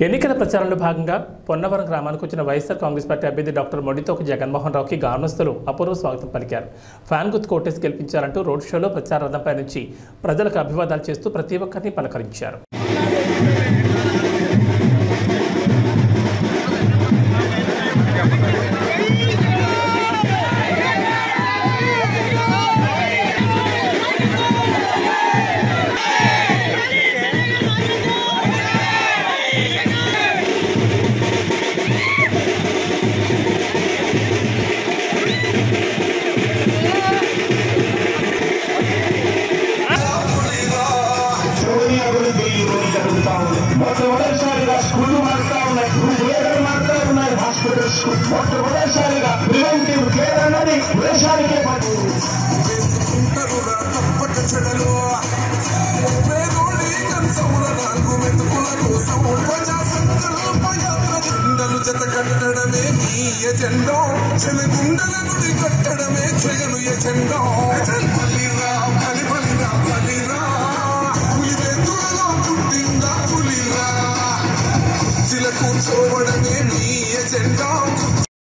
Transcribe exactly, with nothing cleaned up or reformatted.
ఎన్నికల ప్రచారంలో భాగంగా పొన్నవరం గ్రామానికి వచ్చిన వైఎస్ఆర్ కాంగ్రెస్ పార్టీ అభ్యర్థి డాక్టర్ మొండితోక జగన్మోహన్ రావుకి గ్రామస్తులు అపూర్వ స్వాగతం పలికారు. ఫ్యాన్ గుర్తు కోటేసి గెలిపించారంటూ రోడ్ షోలో ప్రచార రథంపై నుంచి ప్రజలకు అభివాదాలు చేస్తూ ప్రతి ఒక్కరిని పలకరించారు. మొట్టమొదటిసారిగా స్కూళ్ళు మారుతా ఉన్నాయి, గురుకులేలు మారుతా ఉన్నాయి, హాస్పిటల్స్ మొట్టమొదటిసారిగా ప్రివెంటివ్ కేర్ అన్నది దేశానికే జత కట్టడమే నీ ఎజెండా, చెలగుండల గుడి కట్టడమే జగను ఎజెండా. బలిరా బలి బలిరా బలిరా పులివెందులలో పుట్టిందా పులిరా, చిల కూర్చోవడమే నీ ఎజెండా.